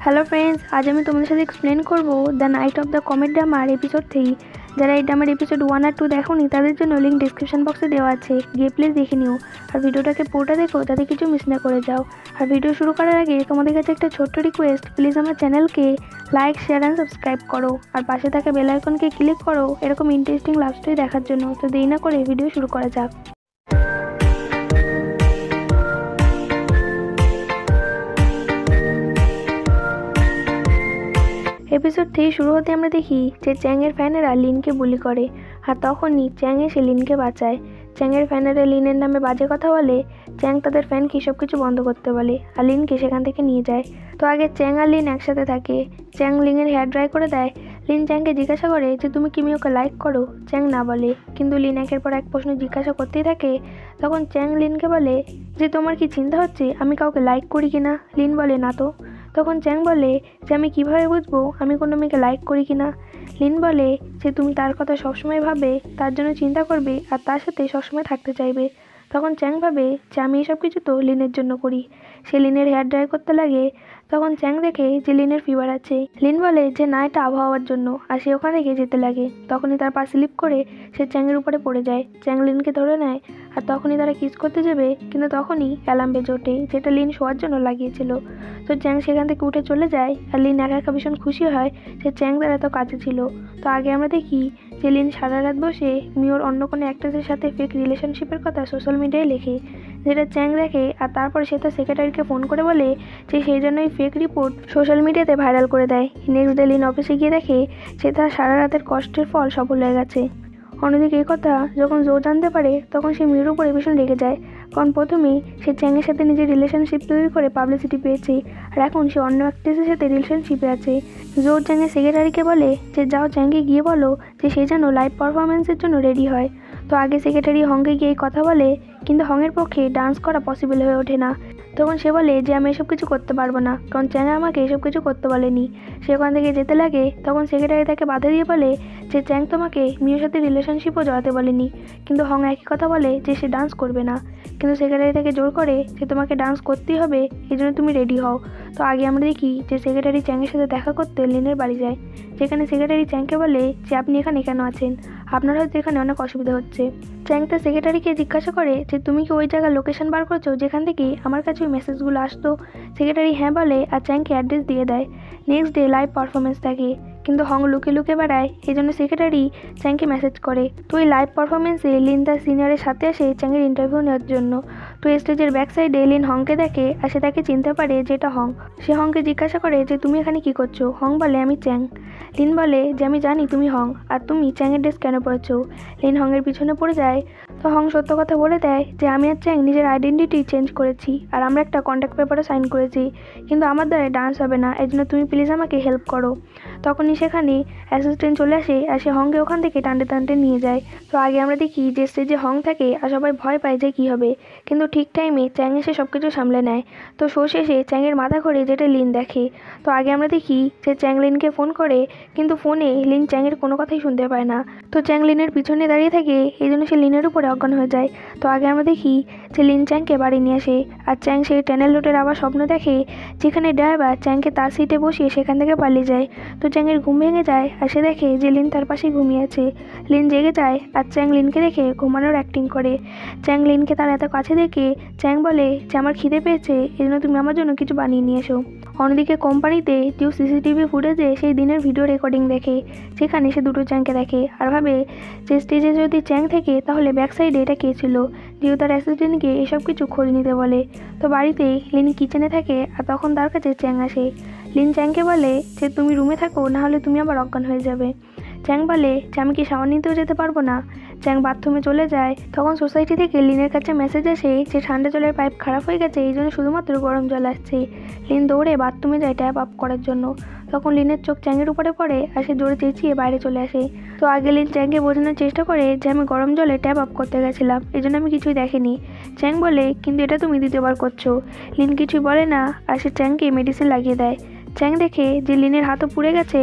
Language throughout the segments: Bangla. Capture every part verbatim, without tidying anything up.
হ্যালো ফ্রেন্ডস, আজ আমি তোমাদের সাথে এক্সপ্লেন করব the night of the comet ড্রামার এপিসোড থ্রি। যারা এই ড্রামার এপিসোড ওয়ান আর টু দেখোনি তাদের জন্য লিঙ্ক ডিসক্রিপশন বক্সে দেওয়া আছে, গিয়ে প্লিজ দেখে নিও। আর ভিডিওটাকে পুরোটা দেখো যাতে কিছু মিস না করে যাও। আর ভিডিও শুরু করার আগে তোমাদের কাছে একটা ছোট্ট রিকোয়েস্ট, প্লিজ আমার চ্যানেলকে লাইক, শেয়ার অ্যান্ড সাবস্ক্রাইব করো। আর পাশে থাকা বেল আইকনকে ক্লিক করো এরকম ইন্টারেস্টিং লাভ স্টোরি দেখার জন্য। তো দেরি না করে ভিডিও শুরু করা যাক। এপিসোড থ্রি শুরু হতে আমরা দেখি যে চ্যাংয়ের ফ্যানেরা লিনকে বুলি করে, আর তখনই চ্যাং এসে লিনকে বাঁচায়। চ্যাংয়ের ফ্যানেরা লিনের নামে বাজে কথা বলে, চ্যাং তাদের ফ্যানকে সব কিছু বন্ধ করতে বলে আর লিনকে সেখান থেকে নিয়ে যায়। তো আগে চ্যাং আর লিন একসাথে থাকে। চ্যাং লিনের হেয়ার ড্রাই করে দেয়। লিন চ্যাংকে জিজ্ঞাসা করে যে তুমি কি মিওকে লাইক করো। চ্যাং না বলে, কিন্তু লিন একের পর এক প্রশ্ন জিজ্ঞাসা করতেই থাকে। তখন চ্যাং লিনকে বলে যে তোমার কি চিন্তা হচ্ছে আমি কাউকে লাইক করি কিনা। লিন বলে না তো। তখন চ্যাং বলে যে আমি কিভাবে বুঝবো আমি কোনো মেয়েকে লাইক করি কিনা। লিন বলে যে তুমি তার কথা সবসময় ভাবে, তার জন্য চিন্তা করবে আর তার সাথে সবসময় থাকতে চাইবে। তখন চ্যাং ভাবে যে আমি এসব কিছু তো লিনের জন্য করি। সে লিনের হেয়ার ড্রাই করতে লাগে। তখন চ্যাং দেখে যে লিনের ফিভার আছে। লিন বলে যে না, এটা আবহাওয়ার জন্য, আর সে ওখানে গিয়ে যেতে লাগে। তখনই তার পা স্লিপ করে সে চ্যাংয়ের উপরে পড়ে যায়। চ্যাং লিনকে ধরে নেয় আর তখনই তারা কিস করতে যাবে, কিন্তু তখনই অ্যালার্ম বেজে ওঠে যেটা লিন শোয়ার জন্য লাগিয়েছিল। তো চ্যাং সেখান থেকে উঠে চলে যায় আর লিন একা একা ভীষণ খুশি হয় যে চ্যাং তার এত কাছে ছিল। তো আগে আমরা দেখি যে লিন সারা রাত বসে মিওর অন্য কোনো অ্যাক্ট্রেসের সাথে ফেক রিলেশনশিপের কথা সোশ্যাল মিডিয়ায় লেখে, যেটা চ্যাং দেখে। আর তারপর সে তার সেক্রেটারিকে ফোন করে বলে যে সেই জন্যই ফেক রিপোর্ট সোশ্যাল মিডিয়াতে ভাইরাল করে দেয়। নেক্সট ডে লিন অফিসে গিয়ে দেখে সে তার সারা রাতের কষ্টের ফল সফল হয়ে গেছে। অন্যদিকে এই কথা যখন জো জানতে পারে তখন সে মিওর উপরে ভীষণ রেগে যায়, কারণ প্রথমেই সে চ্যাংয়ের সাথে নিজের রিলেশনশিপ তৈরি করে পাবলিসিটি পেয়েছে, আর এখন সে অন্য অ্যাক্ট্রেসের সাথে রিলেশনশিপে আছে। জো চ্যাংয়ের সেক্রেটারিকে বলে যে যাও চ্যাংকে গিয়ে বলো যে সে যেন লাইভ পারফরমেন্সের জন্য রেডি হয়। তো আগে সেক্রেটারি হংকে গিয়ে এই কথা বলে, কিন্তু হংয়ের পক্ষে ডান্স করা পসিবল হয়ে ওঠে না। তখন সে বলে যে আমি এসব কিছু করতে পারবো না, কারণ চ্যাং আমাকে এসব কিছু করতে বলেনি। সে ওখান থেকে যেতে লাগে। তখন সেক্রেটারি তাকে বাধা দিয়ে বলে যে চ্যাং তোমাকে মিওর সাথে রিলেশনশিপও জড়াতে বলেনি, কিন্তু হং একই কথা বলে যে সে ডান্স করবে না। কিন্তু সেক্রেটারি তাকে জোর করে যে তোমাকে ডান্স করতেই হবে, এই জন্য তুমি রেডি হও। তো আগে আমরা দেখি যে সেক্রেটারি চ্যাংয়ের সাথে দেখা করতে লিনের বাড়ি যায়, যেখানে সেক্রেটারি চ্যাংকে বলে যে আপনি এখানে কেন আছেন, আপনার হয়তো এখানে অনেক অসুবিধা হচ্ছে। চ্যাং তার সেক্রেটারিকে জিজ্ঞাসা করে যে তুমি কি ওই জায়গার লোকেশন বার করছো যেখান থেকে আমার কাছে ওই মেসেজগুলো আসতো। সেক্রেটারি হ্যাঁ বলে আর চ্যাংকে অ্যাড্রেস দিয়ে দেয়। নেক্সট ডে লাইভ পারফরমেন্স থাকে, কিন্তু হং লুকে লুকে বেড়ায়, এই জন্য সেক্রেটারি চ্যাংকে মেসেজ করে। তো এই লাইভ পারফরমেন্সে লিন তার সিনিয়রের সাথে আসে চ্যাংয়ের ইন্টারভিউ নেওয়ার জন্য। তো স্টেজের ব্যাক সাইডে লিন হংকে দেখে আর সে তাকে চিনতে পারে যে এটা হং। সে হংকে জিজ্ঞাসা করে যে তুমি এখানে কি করছো। হং বলে আমি চ্যাং। লিন বলে যে আমি জানি তুমি হং, আর তুমি চ্যাংয়ের ড্রেস কেন পড়েছো। লিন হংয়ের পিছনে পড়ে যায়। তো হং সত্য কথা বলে দেয় যে আমি আর চ্যাং নিজের আইডেন্টিটি চেঞ্জ করেছি, আর আমরা একটা কন্ট্যাক্ট পেপারও সাইন করেছি, কিন্তু আমার দ্বারা ডান্স হবে না, এই জন্য তুমি প্লিজ আমাকে হেল্প করো। তখনই সেখানে অ্যাসিস্ট্যান্ট চলে আসে আর সে হংকে ওখান থেকে টানতে টানতে নিয়ে যায়। তো আগে আমরা দেখি যে স্টেজে হং থাকে আর সবাই ভয় পায় যে কী হবে, কিন্তু ঠিক টাইমে চ্যাং এসে সব কিছু সামলে নেয়। তো শো শেষে চ্যাংয়ের মাথা ঘোরে, যেটা লিন দেখে। তো আগে আমরা দেখি যে চ্যাং লিনকে ফোন করে, কিন্তু ফোনে লিন চ্যাংয়ের কোনো কথাই শুনতে পায় না। তো চ্যাং লিনের পিছনে দাঁড়িয়ে থাকে, এই জন্য সে লিনের উপরে অজ্ঞান হয়ে যায়। তো আগে আমরা দেখি যে লিন চ্যাংকে বাড়ি নিয়ে আসে, আর চ্যাং সেই ট্যানেল রোডের আবার স্বপ্ন দেখে যেখানে ড্রাইভার চ্যাংকে তার সিটে বসিয়ে সেখান থেকে পালিয়ে যায়। তো চ্যাংয়ের ঘুম ভেঙে যায় আর সে দেখে যে লিন তার পাশেই ঘুমিয়ে আছে। লিন জেগে যায় আর চ্যাং লিনকে দেখে ঘুমানোর অ্যাক্টিং করে। চ্যাং লিনকে তার এত কাছে দেখে চ্যাং বলে যে আমার খিদে পেয়েছে, এই জন্য তুমি আমার জন্য কিছু বানিয়ে নিয়ে এসো। অন্যদিকে কোম্পানিতে জিও সিসিটিভি ফুটেজে সেই দিনের ভিডিও রেকর্ডিং দেখে, যেখানে সে দুটো চ্যাংকে দেখে আর ভাবে যে স্টেজে যদি চ্যাং থেকে তাহলে ব্যাক সাইডে এটা কে ছিল। জিও তার অ্যাসিস্ট্যান্টকে এসব কিছু খোঁজ নিতে বলে। তো বাড়িতে লিন কিচেনে থাকে আর তখন তার কাছে চ্যাং আসে। লিন চ্যাংকে বলে যে তুমি রুমে থাকো, না হলে তুমি আবার অজ্ঞান হয়ে যাবে। চ্যাং বলে যে আমি কি শাওয়ার নিতেও যেতে পারবো না। চ্যাং বাথরুমে চলে যায়। তখন সোসাইটি থেকে লিনের কাছে মেসেজ আসে যে ঠান্ডা জলের পাইপ খারাপ হয়ে গেছে, এই জন্য শুধুমাত্র গরম জল আসছে। লিন দৌড়ে বাথরুমে যায় ট্যাপ আপ করার জন্য। তখন লিনের চোখ চ্যাংয়ের উপরে পড়ে আর সে জোরে চেঁচিয়ে বাইরে চলে আসে। তো আগে লিন চ্যাংকে বোঝানোর চেষ্টা করে যে আমি গরম জলে ট্যাপ আপ করতে গেছিলাম, এই জন্য আমি কিছুই দেখিনি। চ্যাং বলে কিন্তু এটা তুমি দ্বিতীয়বার করছো। লিন কিছুই বলে না আর সে চ্যাংকে মেডিসিন লাগিয়ে দেয়। চ্যাং দেখে যে লিনের হাতও পুড়ে গেছে,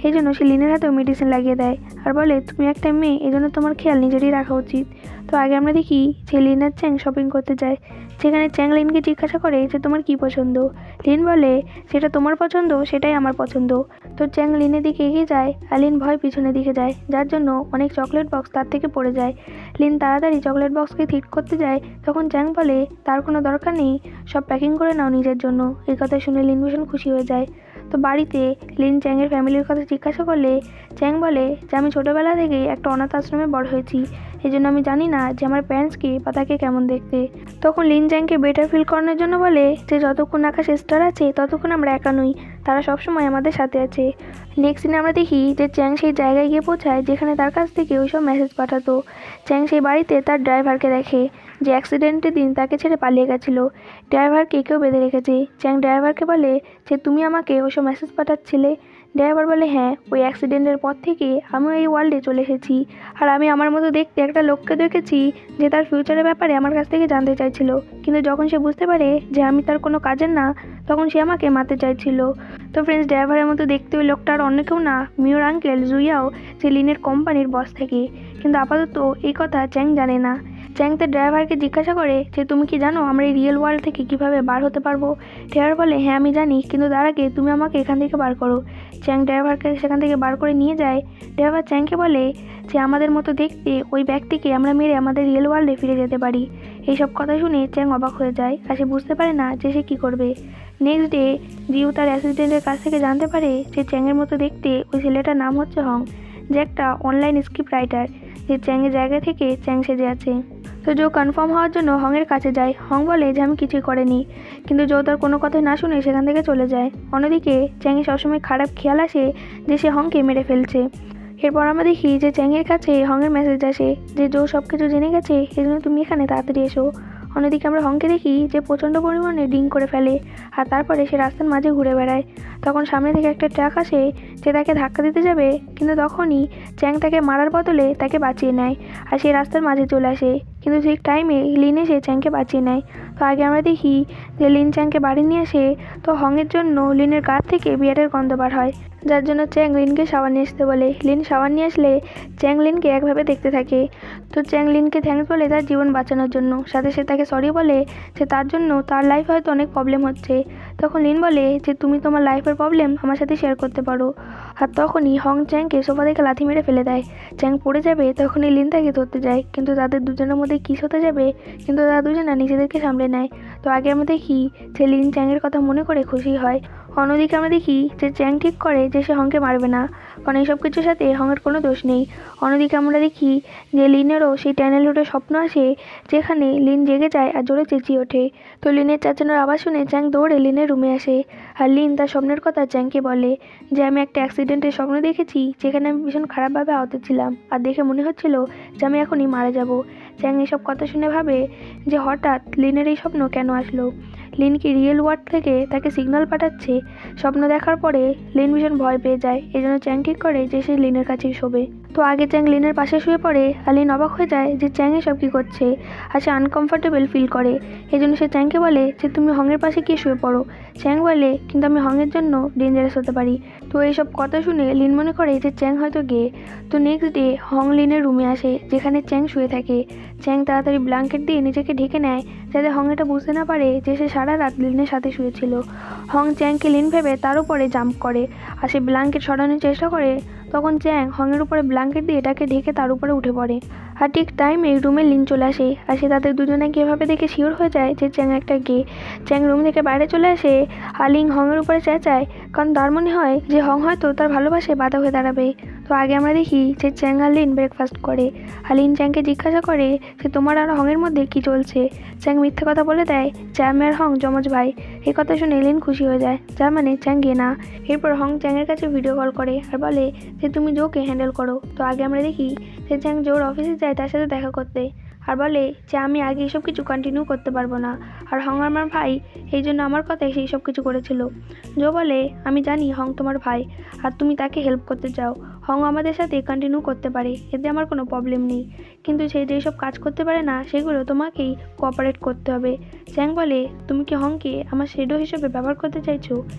এই জন্য সে লিনের হাতেও মেডিসিন লাগিয়ে দেয় আর বলে তুমি একটা মেয়ে, এই জন্য তোমার খেয়াল নিজেরই রাখা উচিত। তো আগে আমরা দেখি যে লিন আর চ্যাং শপিং করতে যায়, যেখানে চ্যাং লিনকে জিজ্ঞাসা করে যে তোমার কি পছন্দ। লিন বলে যেটা তোমার পছন্দ সেটাই আমার পছন্দ। তো চ্যাং লিনের দিকে এগিয়ে যায় আর লিন ভয় পিছনের দিকে যায়, যার জন্য অনেক চকলেট বক্স তার থেকে পড়ে যায়। লিন তাড়াতাড়ি চকলেট বক্সকে ঠিক করতে যায়, তখন চ্যাং বলে তার কোনো দরকার নেই, সব প্যাকিং করে নাও নিজের জন্য। এই কথা শুনে লিন ভীষণ খুশি হয়ে যায়। তো বাড়িতে লিন চ্যাংয়ের ফ্যামিলির কথা জিজ্ঞাসা করলে চ্যাং বলে যে আমি ছোটোবেলা থেকেই একটা অনাথ আশ্রমে বড় হয়েছি, এই জন্য আমি জানি না যে আমার প্যারেন্টসকে বা তাকে কেমন দেখতে। তখন লিন চ্যাংকে বেটার ফিল করানোর জন্য বলে যে যতক্ষণ আকাশে স্টার আছে ততক্ষণ আমরা একা নই, তারা সবসময় আমাদের সাথে আছে। নেক্সট দিনে আমরা দেখি যে চ্যাং সেই জায়গায় গিয়ে পৌঁছায় যেখানে তার কাছ থেকে ওইসব মেসেজ পাঠাতো। চ্যাং সেই বাড়িতে তার ড্রাইভারকে দেখে যে অ্যাক্সিডেন্টের দিন তাকে ছেড়ে পালিয়ে গেছিলো। ড্রাইভারকে কেউ বেঁধে রেখেছে। চ্যাং ড্রাইভারকে বলে যে তুমি আমাকে ওইসব মেসেজ পাঠাচ্ছিলে। ড্রাইভার বলে হ্যাঁ, ওই অ্যাক্সিডেন্টের পর থেকে আমি এই ওয়ার্ল্ডে চলে এসেছি, আর আমি আমার মতো দেখতে একটা লোককে দেখেছি যে তার ফিউচারের ব্যাপারে আমার কাছ থেকে জানতে চাইছিল, কিন্তু যখন সে বুঝতে পারে যে আমি তার কোনো কাজের না, তখন সে আমাকে মারতে চাইছিল। তো ফ্রেন্ডস, ড্রাইভারের মতো দেখতে ওই লোকটা আর অন্য কেউ না, মিওর আঙ্কেল জুইয়াও, যে লিনের কোম্পানির বস থাকে। কিন্তু আপাতত এই কথা চ্যাং জানে না। চ্যাং তার ড্রাইভারকে জিজ্ঞাসা করে যে তুমি কি জানো আমরা এই রিয়েল ওয়ার্ল্ড থেকে কীভাবে বার হতে পারবো। ড্রাইভার বলে হ্যাঁ আমি জানি, কিন্তু তার আগে তুমি আমাকে এখান থেকে বার করো। চ্যাং ড্রাইভারকে সেখান থেকে বার করে নিয়ে যায়। ড্রাইভার চ্যাংকে বলে যে আমাদের মতো দেখতে ওই ব্যক্তিকে আমরা মেরে আমাদের রিয়েল ওয়ার্ল্ডে ফিরে যেতে পারি। এইসব কথা শুনে চ্যাং অবাক হয়ে যায় আর সে বুঝতে পারে না যে সে কী করবে। নেক্সট ডে জিউ তার অ্যাসিস্ট্যান্টের কাছ থেকে জানতে পারে যে চ্যাংয়ের মতো দেখতে ওই ছেলেটার নাম হচ্ছে হং, যে একটা অনলাইন স্ক্রিপ্ট রাইটার, যে চ্যাংয়ের জায়গা থেকে চ্যাং সেজে আছে। তো জো কনফার্ম হওয়ার জন্য হংয়ের কাছে যায়। হং বলে যে আমি কিছুই করিনি, কিন্তু জো তার কোনো কথা না শুনে সেখান থেকে চলে যায়। অন্যদিকে চ্যাংয়ের সবসময় খারাপ খেয়াল আসে যে সে হংকে মেরে ফেলছে। এরপর আমরা দেখি যে চ্যাংয়ের কাছে হংয়ের মেসেজ আসে যে জো সব কিছু জেনে গেছে, এই জন্য তুমি এখানে তাড়াতাড়ি এসো। অন্যদিকে আমরা হংকে দেখি যে প্রচণ্ড পরিমাণে ড্রিঙ্ক করে ফেলে আর তারপরে সে রাস্তার মাঝে ঘুরে বেড়ায়। তখন সামনে থেকে একটা ট্রাক আসে যে তাকে ধাক্কা দিতে যাবে, কিন্তু তখনই চ্যাং তাকে মারার বদলে তাকে বাঁচিয়ে নেয় আর সে রাস্তার মাঝে চলে আসে। কিন্তু ঠিক টাইমে লিন এসে চ্যাংকে বাঁচিয়ে নেয়। তো আগে আমরা দেখি যে লিন চ্যাংকে বাড়ি নিয়ে আসে। তো হংয়ের জন্য লিনের গা থেকে বিয়ারের গন্ধ বার হয়, যার জন্য চ্যাং লিনকে শাওয়ার নিয়ে আসতে বলে। লিন শাওয়ার নিয়ে আসলে চ্যাং লিনকে একভাবে দেখতে থাকে। তো চ্যাং লিনকে থ্যাঙ্কস বলে তার জীবন বাঁচানোর জন্য, সাথে সে তাকে সরি বলে যে তার জন্য তার লাইফে হয়তো অনেক প্রবলেম হচ্ছে। তখন লিন বলে যে তুমি তোমার লাইফের প্রবলেম আমার সাথে শেয়ার করতে পারো। আর তখনই হং চ্যাংকে সোফা থেকে লাথি মেরে ফেলে দেয়। চ্যাং পড়ে যাবে, তখনই লিন তাকে ধরতে যায়, কিন্তু তাদের দুজনের মধ্যে কিস হতে যাবে, কিন্তু তারা দুজনা নিজেদেরকে সামলে নেয়। তো আগে আমরা দেখি যে লিন চ্যাংয়ের কথা মনে করে খুশি হয়। অন্যদিকে আমরা দেখি যে চ্যাং ঠিক করে যে সে হংকে মারবে না, কারণ এইসব কিছুর সাথে হংয়ের কোনো দোষ নেই। অন্যদিকে আমরা দেখি যে লিনেরও সেই টানেল রোডের স্বপ্ন আসে, যেখানে লিন জেগে যায় আর জোরে চেঁচিয়ে ওঠে। তো লিনের চেঁচানোর আওয়াজ শুনে চ্যাং দৌড়ে লিনের রুমে আসে আর লিন তার স্বপ্নের কথা চ্যাংকে বলে যে আমি একটা অ্যাক্সিডেন্টের স্বপ্ন দেখেছি, যেখানে আমি ভীষণ খারাপভাবে আহত ছিলাম আর দেখে মনে হচ্ছিল যে আমি এখনই মারা যাব। চ্যাং এসব কথা শুনে ভাবে যে হঠাৎ লিনের এই স্বপ্ন কেন আসলো। লিন কি রিয়েল ওয়ার্ল্ড থেকে তাকে সিগন্যাল পাঠাচ্ছে? স্বপ্ন দেখার পরে লিন ভীষণ ভয় পেয়ে যায়, এই জন্য চ্যাং ঠিক করে যে সে লিনের কাছেই শোবে। তো আগে চ্যাং লিনের পাশে শুয়ে পড়ে আর লিন অবাক হয়ে যায় যে চ্যাং এসব কী করছে আর সে আনকমফোর্টেবল ফিল করে। এই জন্য সে চ্যাংকে বলে যে তুমি হংয়ের পাশে গিয়ে শুয়ে পড়ো। চ্যাং বলে কিন্তু আমি হংয়ের জন্য ডেঞ্জারাস হতে পারি। তো এইসব কথা শুনে লিন মনে করে যে চ্যাং হয়তো গে। তো নেক্সট ডে হং লিনের রুমে আসে, যেখানে চ্যাং শুয়ে থাকে। চ্যাং তাড়াতাড়ি ব্ল্যাঙ্কেট দিয়ে নিজেকে ঢেকে নেয় যাতে হং এটা বুঝতে না পারে যে সে সারা রাত লিনের সাথে শুয়েছিল। হং চ্যাংকে লিন ভেবে তার উপরে জাম্প করে আর সে ব্ল্যাঙ্কেট সরানোর চেষ্টা করে। তখন চ্যাং হংয়ের উপরে ব্ল্যাঙ্কেট দিয়ে এটাকে ঢেকে তার উপরে উঠে পড়ে। আর ঠিক টাইমে রুমে লিন চলে আসে আর সে তাদের দুজনেকে এভাবে দেখে শিওর হয়ে যায় যে চ্যাং একটা গে। চ্যাং রুম থেকে বাইরে চলে আসে আর লিন হংয়ের উপরে চেঁচায়, কারণ তার মনে হয় যে হং হয়তো তার ভালোবাসায় বাধা হয়ে দাঁড়াবে। তো আগে আমরা দেখি যে চ্যাং আর লিন ব্রেকফাস্ট করে আর লিন চ্যাংকে জিজ্ঞাসা করে যে তোমার আর হংয়ের মধ্যে কী চলছে। চ্যাং মিথ্যে কথা বলে দেয় যে আমি আর হং যমজ ভাই। এই কথা শুনে লিন খুশি হয়ে যায়, যার মানে চ্যাং গে না। এরপর হং চ্যাংয়ের কাছে ভিডিও কল করে আর বলে যে তুমি জোকে হ্যান্ডেল করো। তো আগে আমরা দেখি যে চ্যাং জোর অফিসে যায় তার সাথে দেখা করতে আর বলে যে আমি আগে এসব কিছু কন্টিনিউ করতে পারবো না, আর হং আমার ভাই, এই জন্য আমার কথায় সেই সব কিছু করেছিল। জো বলে আমি জানি হং তোমার ভাই আর তুমি তাকে হেল্প করতে চাও, হং আমাদের সাথে কন্টিনিউ করতে পারে, এতে আমার কোনো প্রবলেম নেই, কিন্তু সে যেসব কাজ করতে পারে না সেগুলো তোমাকেই কোঅপারেট করতে হবে। চ্যাং বলে তুমি কি হংকে আমার শ্যাডো হিসেবে ব্যবহার করতে চাইছো?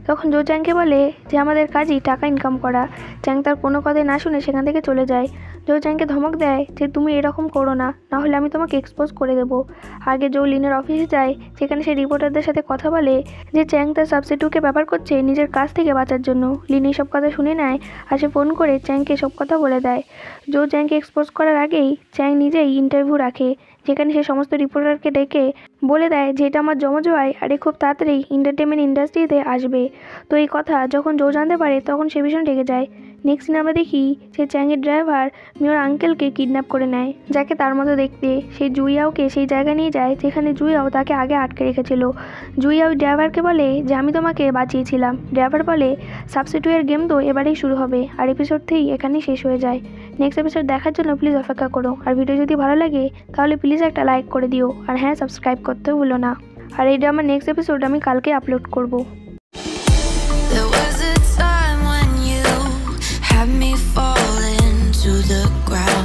তখন জো চ্যাংকে বলে যে আমাদের কাজই টাকা ইনকাম করা। চ্যাং তার কোনো কথাই না শুনে সেখান থেকে চলে যায়। জো চ্যাংকে ধমক দেয় যে তুমি এরকম করো না, নাহলে আমি তোমাকে এক্সপোজ করে দেবো। আগে জো লিনের অফিসে যায়, যেখানে সে রিপোর্টারদের সাথে কথা বলে যে চ্যাং তার সাবস্টিটিউটকে ব্যবহার করছে নিজের কাজ থেকে বাঁচার জন্য। লিন এই সব কথা শুনে নেয় আর সে ফোন করে চ্যাংকে সব কথা বলে দেয়। জো চ্যাংকে এক্সপোজ করার আগেই চ্যাং নিজেই ইন্টারভিউ রাখে, যেখানে সে সমস্ত রিপোর্টারকে ডেকে বলে দেয় যে এটা আমার জমজ ভাই আর এ খুব তাড়াতাড়ি এন্টারটেনমেন্ট ইন্ডাস্ট্রিতে আসবে। তো এই কথা যখন জো জানতে পারে তখন সে ভীষণ রেগে যায়। নেক্সট সিন আমরা দেখি যে চ্যাংয়ের ড্রাইভার মিওর আঙ্কেলকে কিডন্যাপ করে নেয়, যাকে তার মতো দেখতে। সেই জুইয়াওকে সেই জায়গায় নিয়ে যায় যেখানে জুইয়াও তাকে আগে আটকে রেখেছিল। জুইয়াও ড্রাইভারকে বলে যে আমি তোমাকে বাঁচিয়েছিলাম। ড্রাইভার বলে সাবস্টিটিউটের গেম তো এবারেই শুরু হবে, আর এপিসোড থ্রি এখানেই শেষ হয়ে যায়। নেক্সট এপিসোড দেখার জন্য প্লিজ অপেক্ষা করো। আর ভিডিও যদি ভালো লাগে তাহলে প্লিজ একটা লাইক করে দিও, আর হ্যাঁ সাবস্ক্রাইব করতেও ভুলো না। আর এই ড্রামার নেক্সট এপিসোড আমি কালকে আপলোড করব। There was a time when you had me falling to the ground.